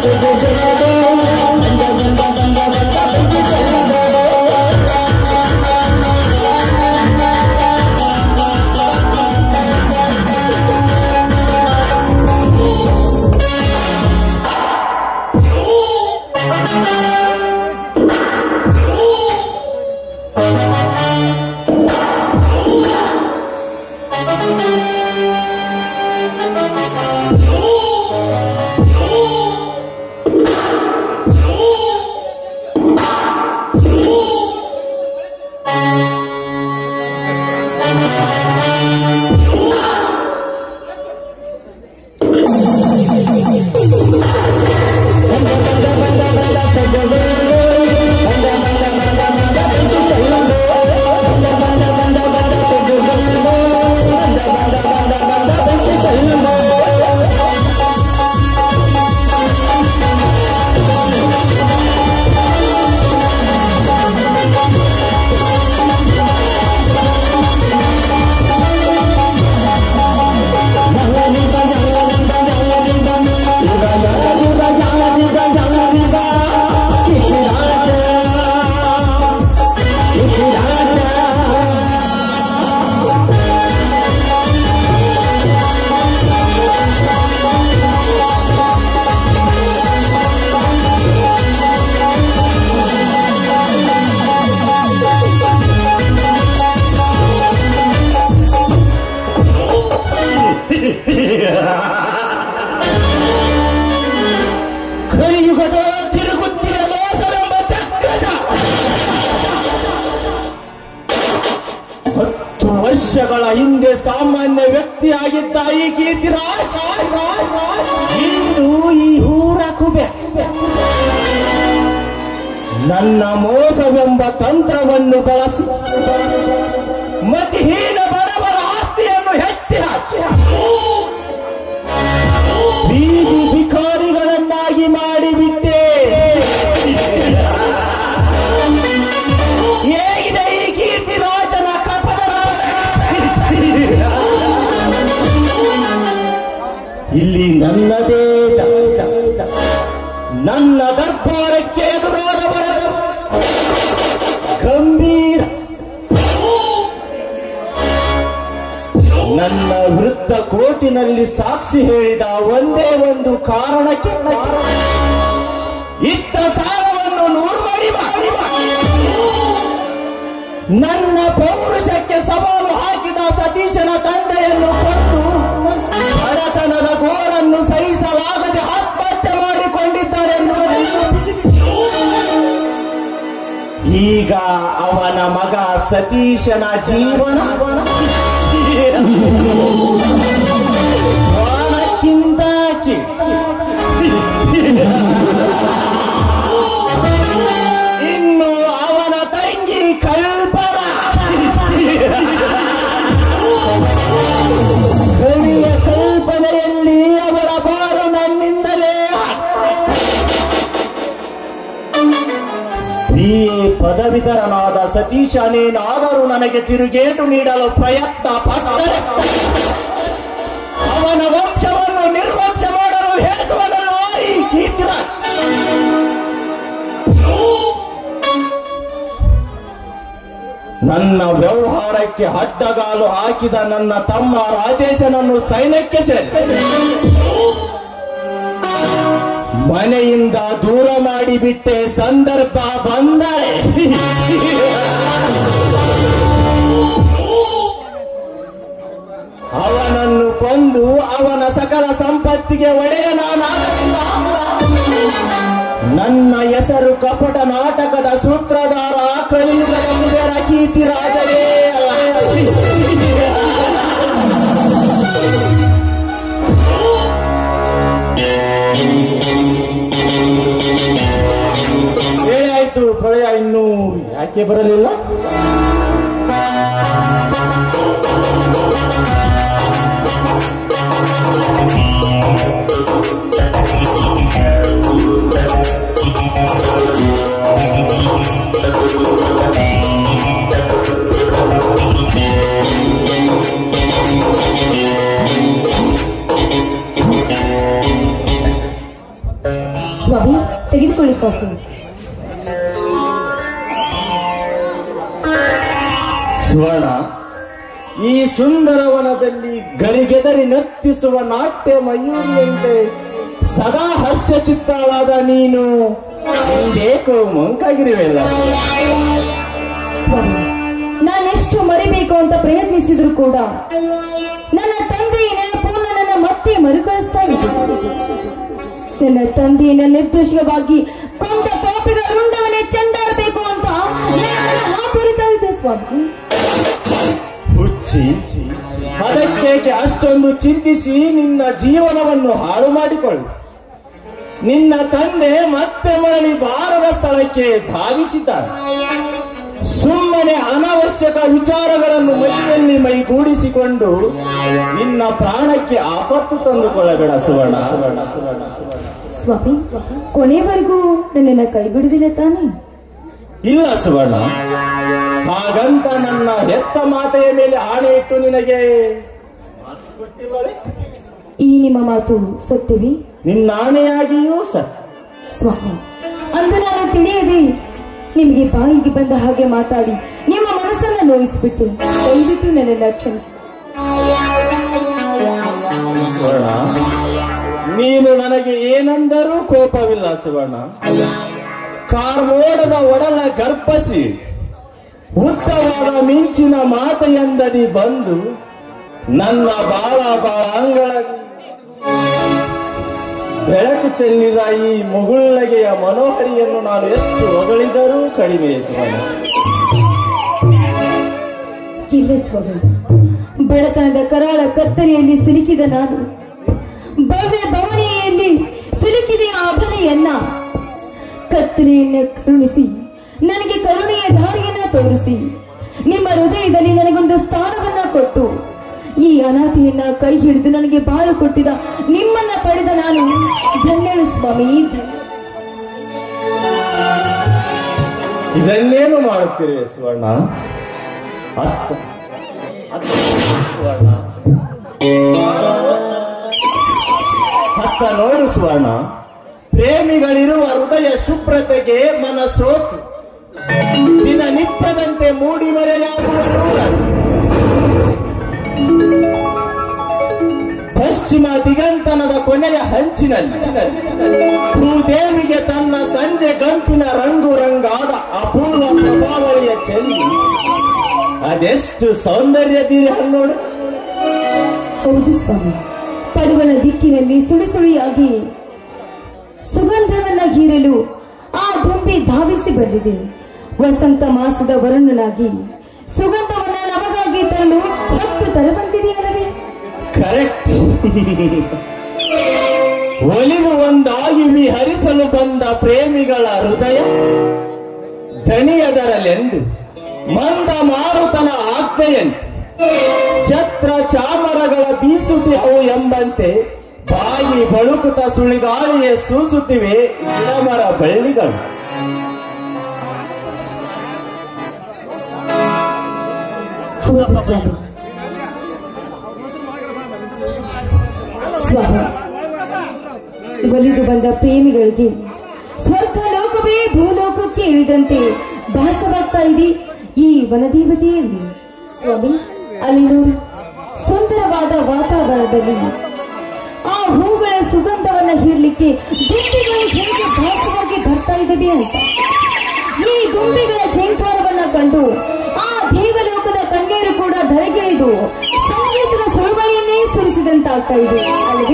ಕಲಿಯುಗದ ತಿರುಗುತ್ತಿರ ಮೋಸವೆಂಬ ಚಕ್ರಜ 10 ವರ್ಷಗಳ ಹಿಂದೆ ಸಾಮಾನ್ಯ ವ್ಯಕ್ತಿಯಾಗಿದ್ದ ಈ ಕೀರ್ತಿರಾಜ್ ಇಂದು ಈ ಊರ ಕುಬೆ ನನ್ನ ಮೋಸವೆಂಬ ತಂತ್ರವನ್ನು ಬಳಸಿ ಮತಿಹೀನ ಬಡವರ ಆಸ್ತಿಯನ್ನು ಎತ್ತಿ ಹಾಕಿ ಬೀದಿ ಭಿಕಾರಿಗಳನ್ನಾಗಿ ಮಾಡಿಬಿಟ್ಟೆ. ಹೇಗಿದೆ ಈ ಕೀರ್ತಿರಾಜನ ಕಪಟ? ಇಲ್ಲಿ ನನ್ನದೇ ನನ್ನ ದರ್ಬಾರಕ್ಕೆ ಎದುರಾದವರ ಗಂಭೀರ ನನ್ನ ವೃತ್ತ ಕೋರ್ಟಿನಲ್ಲಿ ಸಾಕ್ಷಿ ಹೇಳಿದ ಒಂದೇ ಒಂದು ಕಾರಣಕ್ಕೆ ಇತ್ತ ಸಾಲವನ್ನು 100 ಮಾಡಿ ನನ್ನ ಪೌರುಷಕ್ಕೆ ಸವಾಲು ಹಾಕಿದ ಸತೀಶನ ತಂದೆಯನ್ನು ಕೊಂದು ಬಡತನದ ಗೋರನ್ನು ಸಹಿಸಲಾಗದೆ ಆತ್ಮಹತ್ಯೆ ಮಾಡಿಕೊಂಡಿದ್ದಾರೆಂದು ಈಗ ಅವನ ಮಗ ಸತೀಶನ ಜೀವನ ಪ್ರಾಣಕ್ಕಿಂತ ಇನ್ನು ಅವನ ತಂಗಿ ಕಲ್ಪನ ಕವಿಯ ಕಲ್ಪನೆಯಲ್ಲಿ ಅವರ ಬಾರು ನನ್ನಿಂದಲೇ BA ಪದವೀಧರನಾದ ಸತೀಶನೇನಾದರೂ ನನಗೆ ತಿರುಗೇಟು ನೀಡಲು ಪ್ರಯತ್ನ ಪಟ್ಟರೆ ಅವನ ವಂಶವನ್ನು ನಿರ್ವಂಶ ಮಾಡಲು ಹೇಸುವನಲ್ಲ ಈ ಕೀರ್ತಿರಾಜ್. ನನ್ನ ವ್ಯವಹಾರಕ್ಕೆ ಅಡ್ಡಗಾಲು ಹಾಕಿದ ನನ್ನ ತಮ್ಮ ರಾಜೇಶನನ್ನು ಸೈನ್ಯಕ್ಕೆ ಸೇರಿಸಿ ಮನೆಯಿಂದ ದೂರ ಮಾಡಿಬಿಟ್ಟೆ. ಸಂದರ್ಭ ಬಂದರೆ ಅವನನ್ನು ಕೊಂದು ಅವನ ಸಕಲ ಸಂಪತ್ತಿಗೆ ಒಡೆಯನಾಗಿಲ್ಲ. ನನ್ನ ಹೆಸರು ಕಪಟ ನಾಟಕದ ಸೂತ್ರಧಾರ ಕಲಿಯುಗದ ಕುಬೇರ ಕೀರ್ತಿರಾಜರೇ ಅಲ್ಲ. ಏನಾಯ್ತು ಪ್ರಳಯ ಇನ್ನೂ ಯಾಕೆ ಬರಲಿಲ್ಲ? ಸ್ವಾಮಿ, ತೆಗೆದುಕೊಳ್ಳಿ ಕಾಫಿ. ಸ್ವರ್ಣ, ಈ ಸುಂದರವನದಲ್ಲಿ ಗರಿಗೆದರಿ ನರ್ತಿಸುವ ನಾಟ್ಯ ಮಯೂರಿಯಂತೆ ಸದಾ ಹರ್ಷಚಿತ್ತಳಾದ ನೀನು ಇಂದೇಕೋ ಮಂಕಾಗಿರುವೆಲ್ಲ. ಸ್ವಾಮಿ, ನಾನೆಷ್ಟು ಮರಿಬೇಕು ಅಂತ ಪ್ರಯತ್ನಿಸಿದ್ರು ಕೂಡ ನನ್ನ ತಂದೆಯ ನೆನಪು ನನ್ನನ್ನು ಮತ್ತೆ ಮರುಕಳಿಸ್ತಾ ಇದೆ. ನನ್ನ ತಂದೆಯನ್ನ ನಿರ್ದೋಷವಾಗಿ ಕೊಂದ ಪಾಪಿಗಳ ರುಂಡವನ್ನೇ ಚೆಂಡಾಡಬೇಕು ಅಂತ ಹಾತೊರಿತಾ ಇದೆ ಸ್ವಾಮಿ. ಹುಚ್ಚಿ, ಅದಕ್ಕೇಕೆ ಅಷ್ಟೊಂದು ಚಿಂತಿಸಿ ನಿನ್ನ ಜೀವನವನ್ನು ಹಾಳು ಮಾಡಿಕೊಳ್ಳು. ನಿನ್ನ ತಂದೆ ಮತ್ತೆ ಮರಳಿ ಬಾರದ ಸ್ಥಳಕ್ಕೆ ಧಾವಿಸಿದ್ದಾರೆ. ಸುಮ್ಮನೆ ಅನಾವಶ್ಯಕ ವಿಚಾರಗಳನ್ನು ಮಧ್ಯದಲ್ಲಿ ಮೈಗೂಡಿಸಿಕೊಂಡು ನಿನ್ನ ಪ್ರಾಣಕ್ಕೆ ಆಪತ್ತು ತಂದುಕೊಳ್ಳಬೇಡ ಸುವರ್ಣ. ಸ್ವಾಮಿ, ಕೊನೆವರೆಗೂ ನನ್ನನ್ನು ಕೈ ಬಿಡುವುದಿಲ್ಲ ತಾನೇ? ಇಲ್ಲ ಸುವರ್ಣ, ಹಾಗಂತ ನನ್ನ ಹೆತ್ತ ಮಾತೆಯ ಮೇಲೆ ಆಣೆ ಇಟ್ಟು ನಿನಗೆ ಕೊಟ್ಟಿಲ್ಲವೇ? ಈ ನಿಮ್ಮ ಮಾತು ಸತ್ಯವೇ? ನಿನ್ನ ಆಣೆಯಾಗಿಯೂ ಸತ್ಯ. ಸ್ವಾಮಿ, ಅಂದು ನಾನು ತಿಳಿಯದೆ ನಿಮಗೆ ಬಾಯಿಗೆ ಬಂದ ಹಾಗೆ ಮಾತಾಡಿ ನಿಮ್ಮ ಮನಸ್ಸನ್ನು ನೋಯಿಸಿಬಿಟ್ಟು ದಯವಿಟ್ಟು ನನ್ನನ್ನು ಕ್ಷಮಿಸಿ. ನೀನು ನನಗೆ ಏನಂದರೂ ಕೋಪವಿಲ್ಲ ಸುವರ್ಣ. ಕಾರ್ಮೋಡದ ಒಡಲ ಗರ್ಭಸಿ ಉತ್ತವಾದ ಮಿಂಚಿನ ಮಾತೆಯಂದದಿ ಬಂದು ನನ್ನ ಬಾಳ ಅಂಗಳ ಬೆಳಕು ಚೆಲ್ಲಿದ ಈ ಮುಗುಳ್ನಗೆಯ ಮನೋಹರಿಯನ್ನು ನಾನು ಎಷ್ಟು ಹೊಗಳಿದರೂ ಕಡಿಮೆ ಸುವರ್ಣ. ಇಲ್ಲ ಸ್ವಾಮಿ, ಬಡತನದ ಕರಾಳ ಕತ್ತಲೆಯಲ್ಲಿ ಸಿಲುಕಿದ ನಾನು ಭವ್ಯ ಭವನಿಯಲ್ಲಿ ಸಿಲುಕಿದ ಆ ಅಭನೆಯನ್ನ ಕತ್ತಲೆಯನ್ನ ಕರುಣಿಸಿ ನನಗೆ ಕರುಣೆಯ ದಾರಿಯನ್ನ ತೋರಿಸಿ ನಿಮ್ಮ ಹೃದಯದಲ್ಲಿ ನನಗೊಂದು ಸ್ಥಾನವನ್ನ ಕೊಟ್ಟು ಈ ಅನಾಥೆಯನ್ನ ಕೈ ಹಿಡಿದು ನನಗೆ ಬಾಳು ಕೊಟ್ಟಿದ ನಿಮ್ಮನ್ನ ಪಡೆದ ನಾನು ಧನ್ಯಳು ಸ್ವಾಮಿ. ಇದನ್ನೇನು ಮಾಡುತ್ತೀರಿ ಸುವರ್ಣ? ಸುವರ್ಣ, ಅತ್ತ ನೋಡು ಸುವರ್ಣ, ಪ್ರೇಮಿಗಳಿರುವ ಹೃದಯ ಶುಭ್ರತೆಗೆ ಮನಸೋತು ದಿನನಿತ್ಯದಂತೆ ಮೂಡಿ ಮರೆಯಾಗುವುದು. ಪಶ್ಚಿಮ ದಿಗಂತನದ ಕೊನೆಯ ಹಂಚಿನಲ್ಲಿ ಭೂದೇವಿಗೆ ತನ್ನ ಸಂಜೆ ಗಂಪಿನ ರಂಗು ರಂಗಾದ ಅಪೂರ್ವ ಪ್ರಭಾವಳಿಯ ಚೆಲ್ಲಿ ಅದೆಷ್ಟು ಸೌಂದರ್ಯ ಬೀರಿ ಹಣ್ಣೋಡು. ಹೌದು ಸ್ವಾಮಿ, ಪಡುವನ ದಿಕ್ಕಿನಲ್ಲಿ ಸುಳಿ ಸುಳಿಯಾಗಿ ಸುಗಂಧವನ್ನ ಹೀರಲು ಆ ದುಂಬಿ ಧಾವಿಸಿ ಬಂದಿದೆ. ವಸಂತ ಮಾಸದ ವರುಣನಾಗಿ ಸುಗಂಧವನ್ನ ನಮಗಾಗಿ ತರಲು ಹೊತ್ತು ತರಬಂದಿದೆಯಲ್ಲವೇ? ಕರೆಕ್ಟ್. ಒಲಿವು ಒಂದಾಗಿ ವಿಹರಿಸಲು ಬಂದ ಪ್ರೇಮಿಗಳ ಹೃದಯ ದಣಿಯದರಲೆಂದು ಮಂದ ಮಾರುತನ ಆಜ್ಞೆಯಂತೆ ಛತ್ರ ಚಾಮರಗಳ ಬೀಸುತ್ತಿಹವು ಎಂಬಂತೆ ಬಾಗಿ ಬಳುಕುತ ಸುಳಿಗಾಳಿಯೇ ಸೂಸುತ್ತಿವೆ ಗಿಡಮರ ಬಳ್ಳಿಗಳು. ಸ್ವಾಮಿ, ಒಲಿದು ಬಂದ ಪ್ರೇಮಿಗಳಿಗೆ ಸ್ವರ್ಗ ಲೋಕವೇ ಭೂಲೋಕಕ್ಕೆ ಇಳಿದಂತೆ ಭಾಸವಾಗ್ತಾ ಇದೆ ಈ ವನದೇವತೆಯಲ್ಲಿ. ಸ್ವಾಮಿ, ಅಲ್ಲಿ ನೋಡಿ, ಸುಂದರವಾದ ವಾತಾವರಣದಲ್ಲಿ ಆ ಹೂಗಳ ಸುಗಂಧವನ್ನ ಹೀರ್ಲಿಕ್ಕೆ ದುಂಬಿಗಳು ಹೇಗೆ ಭಾಸವಾಗಿ ಬರ್ತಾ ಇದ್ದಾವೆ ಅಂತ ಈ ದುಂಬಿಗಳ ಝೇಂಕಾರವನ್ನ ಕಂಡು ಆ ದೇವಲೋಕದ ಕನ್ಯರು ಕೂಡ ಧರೆಗಿಳಿದು ಸಂಗೀತದ ಸುಳುವಳಿಯನ್ನೇ ಸುರಿಸಿದಂತಾಗ್ತಾ ಇದೆ ಅಲ್ಲವೇ?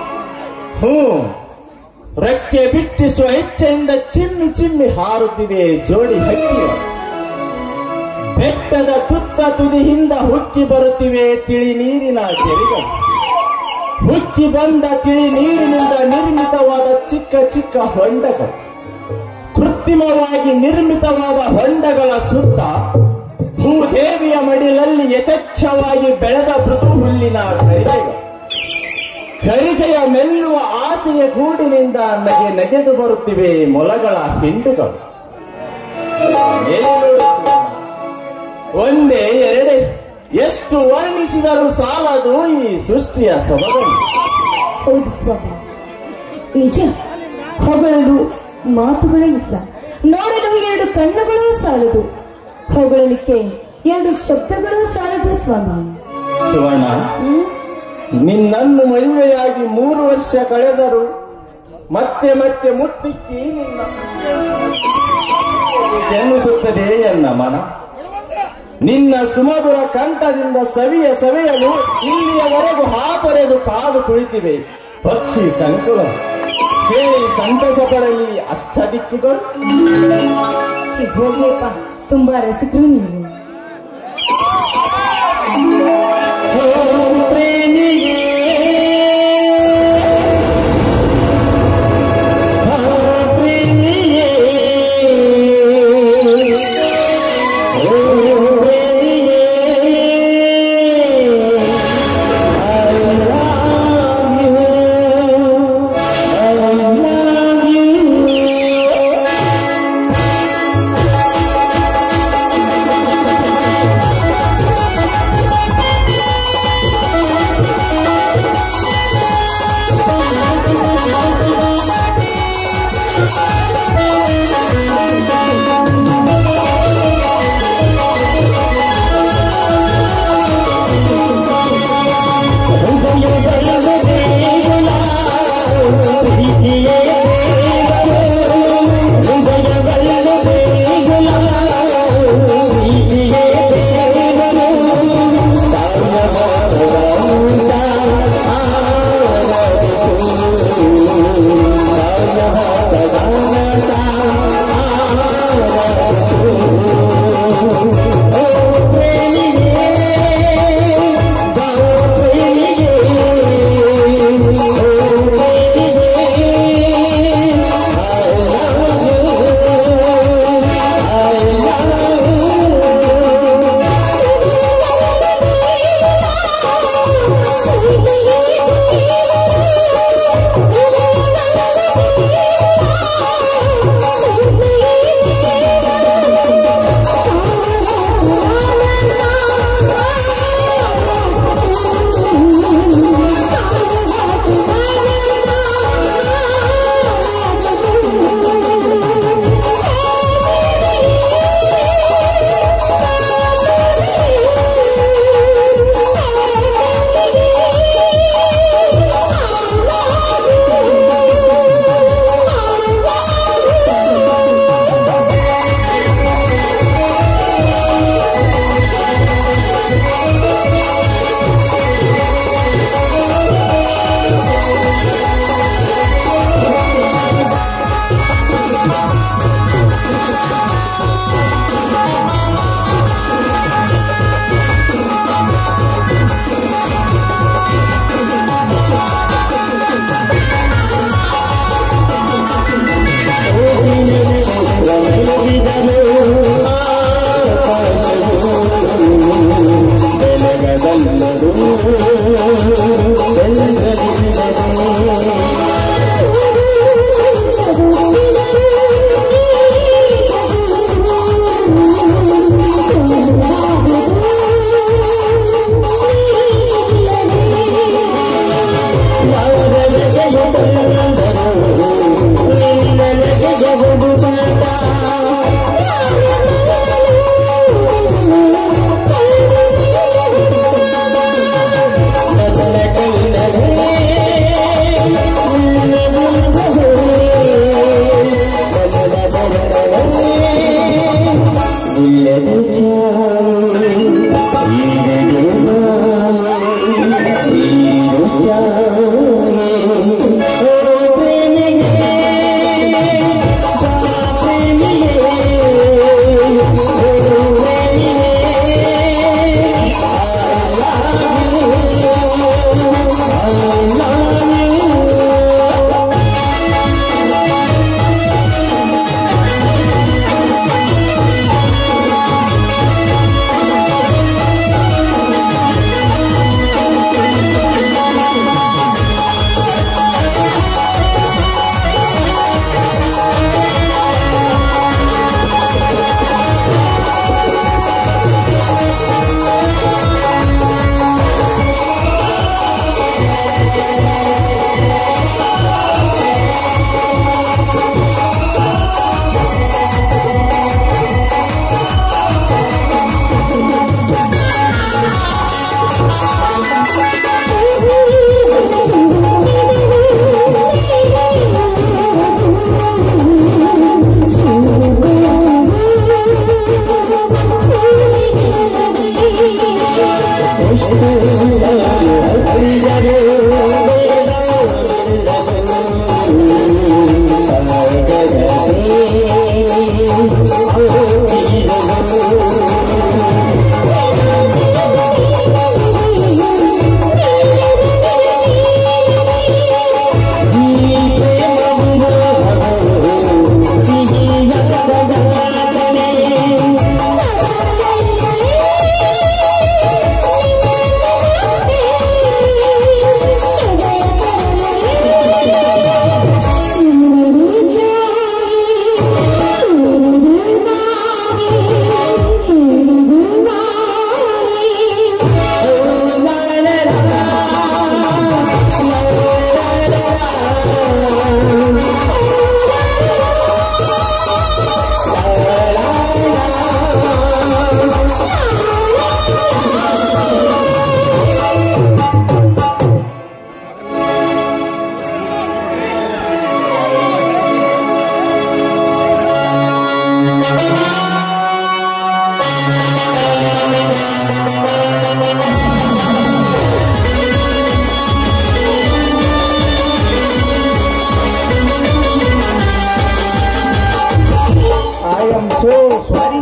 ರೆಕ್ಕೆ ಬಿಚ್ಚಿಸುವ ಇಚ್ಛೆಯಿಂದ ಚಿಮ್ಮಿ ಚಿಮ್ಮಿ ಹಾರುತ್ತಿವೆ ಜೋಡಿ ಹಕ್ಕಿಗಳು. ಬೆಟ್ಟದ ತುತ್ತ ತುದಿಯಿಂದ ಹುಕ್ಕಿ ಬರುತ್ತಿವೆ ತಿಳಿ ನೀರಿನ ಕೆರೆಗಳು. ಹುಕ್ಕಿ ಬಂದ ತಿಳಿ ನೀರಿನಿಂದ ನಿರ್ಮಿತವಾದ ಚಿಕ್ಕ ಚಿಕ್ಕ ಹೊಂಡಗಳು, ಕೃತ್ರಿಮವಾಗಿ ನಿರ್ಮಿತವಾದ ಹೊಂಡಗಳ ಸುತ್ತ ಭೂದೇವಿಯ ಮಡಿಲಲ್ಲಿ ಯಥೇಚ್ಛವಾಗಿ ಬೆಳೆದ ಮೃದು ಹುಲ್ಲಿನ ಕರಿಗೆಗಳು. ಕರಿಗೆಯ ಮೆಲ್ಲುವ ಆಸೆಯ ಗೂಡಿನಿಂದ ನಗೆದು ಬರುತ್ತಿವೆ ಮೊಲಗಳ ಹಿಂಡುಗಳು. ಒಂದೇ ಎರಡೇ ಎಷ್ಟು ವರ್ಣಿಸಿದರೂ ಸಾಲದು ಈ ಸೃಷ್ಟಿಯ ಸೊಬಗನ್ನು. ಹೌದು ಸ್ವಾಮಿ, ನಿಜ. ಹೊಗಳಲು ಮಾತುಗಳೇ ಇಲ್ಲ, ನೋಡಲು 2 ಕಣ್ಣುಗಳೂ ಸಾಲದು, ಹೊಗಳಲಿಕ್ಕೆ 2 ಶಬ್ದಗಳೂ ಸಾಲದು ಸ್ವಾಮಿ. ಸುವರ್ಣ, ನಿನ್ನನ್ನು ಮದುವೆಯಾಗಿ 3 ವರ್ಷ ಕಳೆದರು ಮತ್ತೆ ಮತ್ತೆ ಮುತ್ತಿಕ್ಕಿ ಎನ್ನಿಸುತ್ತದೆ ಎನ್ನ ಮನ. ನಿನ್ನ ಸುಮಧುರ ಕಂಠದಿಂದ ಸವಿಯಲು ಇಲ್ಲಿಯವರೆಗೂ ಹಾತೊರೆದು ಕಾದು ಕುಳಿತಿವೆ ಪಕ್ಷಿ ಸಂಕುಲ. ಕೇಳಿ ಸಂತಸ ಪಡಲಿ ಅಷ್ಟದಿಕ್ಕುಗಳು. ಹೋಗ್ಲಿಪ್ಪ, ತುಂಬಾ ರಸಿಕರು ನೀವು.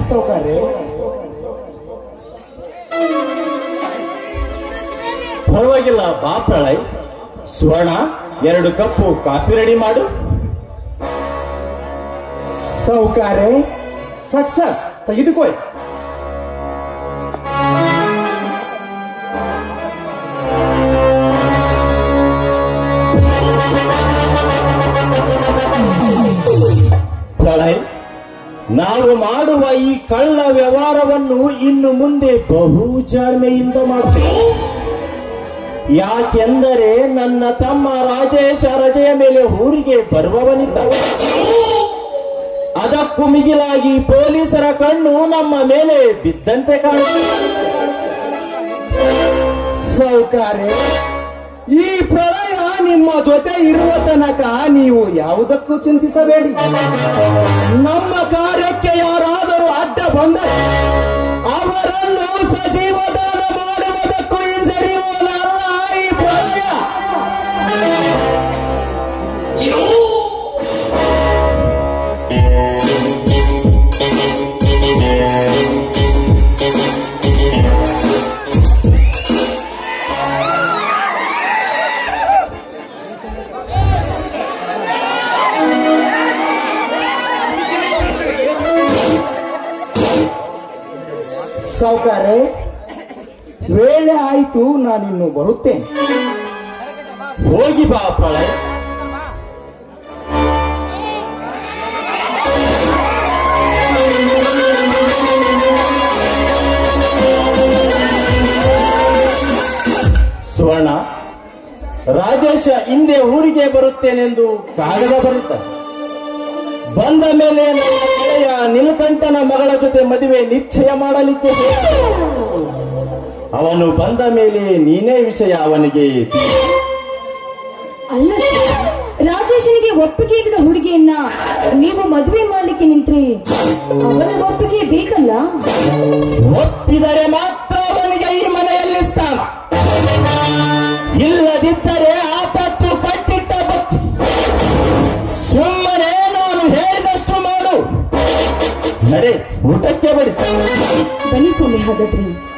ಸೌಕರ್ಯ. ಪರವಾಗಿಲ್ಲ ಬಾ ಪ್ರಳಯ್. ಸುವರ್ಣ 2 ಕಪ್ಪು ಕಾಫಿ ರೆಡಿ ಮಾಡು. ಸೌಕರ್ಯ ಸಕ್ಸಸ್ ತೆಗೆದುಕೋ. ಪ್ರಳಯ್, ನಾವು ಮಾಡುವ ಈ ಕಳ್ಳ ವ್ಯವಹಾರವನ್ನು ಇನ್ನು ಮುಂದೆ ಬಹು ಜಾಣ್ಮೆಯಿಂದ ಮಾಡ್ತೇವೆ. ಯಾಕೆಂದರೆ ನನ್ನ ತಮ್ಮ ರಾಜೇಶ ರಜೆಯ ಮೇಲೆ ಊರಿಗೆ ಬರುವವನಿದ್ದ. ಅದಕ್ಕೂ ಮಿಗಿಲಾಗಿ ಪೊಲೀಸರ ಕಣ್ಣು ನಮ್ಮ ಮೇಲೆ ಬಿದ್ದಂತೆ ಕಾಣುತ್ತದೆ. ಸೌಕರ್ಯ, ಈ ಪ್ರಳಯ ನಿಮ್ಮ ಜೊತೆ ಇರುವ ತನಕ ನೀವು ಯಾವುದಕ್ಕೂ ಚಿಂತಿಸಬೇಡಿ. ನಮ್ಮ ಕಾರ್ಯಕ್ಕೆ ಯಾರಾದರೂ ಅಡ್ಡ ಬಂದರೆ ಅವರನ್ನು ಸಜೀವದಾನ ಮಾಡುವುದಕ್ಕೂ ಹಿಂಜರಿಯುವನಲ್ಲ ಈ ಪ್ರಳಯ. ಸೌಕರ್ಯ, ವೇಳೆ ಆಯಿತು, ನಾನಿನ್ನು ಬರುತ್ತೇನೆ. ಹೋಗಿ ಬಾ ಪ್ರಳಯ್. ಸುವರ್ಣ, ರಾಜೇಶ ಹಿಂದೆ ಊರಿಗೆ ಬರುತ್ತೇನೆಂದು ಕಾಗದ ಬರುತ್ತಾರೆ. ಬಂದ ಮೇಲೆ ನನ್ನ ಗೆಳೆಯ ನೀಲಕಂಠನ ಮಗಳ ಜೊತೆ ಮದುವೆ ನಿಶ್ಚಯ ಮಾಡಲಿಕ್ಕೆ ಅವನು ಬಂದ ಮೇಲೆ ನೀನೇ ವಿಷಯ ಅವನಿಗೆ ಅಲ್ಲ ಸರ್, ರಾಜೇಶನಿಗೆ ಒಪ್ಪಿಗೆ ಇಲ್ಲದ ಹುಡುಗಿಯನ್ನ ನೀವು ಮದುವೆ ಮಾಡ್ಲಿಕ್ಕೆ ನಿಂತ್ರೆ ಅವನ ಒಪ್ಪಿಗೆ ಬೇಕಲ್ಲ. ಒಪ್ಪಿದರೆ ಮಾತ್ರ ಅವನಿಗೆ ಈ ಮನೆಯಲ್ಲಿ ಸ್ಥಾನ, ಇಲ್ಲದಿದ್ದರೆ ಆಪತ್ತು ಕಟ್ಟಿಟ್ಟ ಬತ್ತಿ. ಸುಮ್ಮನೆ ನಾನು ಹೇಳಿದಷ್ಟು ಮಾಡು. ನಡೆ, ಊಟಕ್ಕೆ ಬಡಿಸಿ. ಬನ್ನಿ ಸ್ವಾಮಿ, ಹಾಗಾದ್ರೆ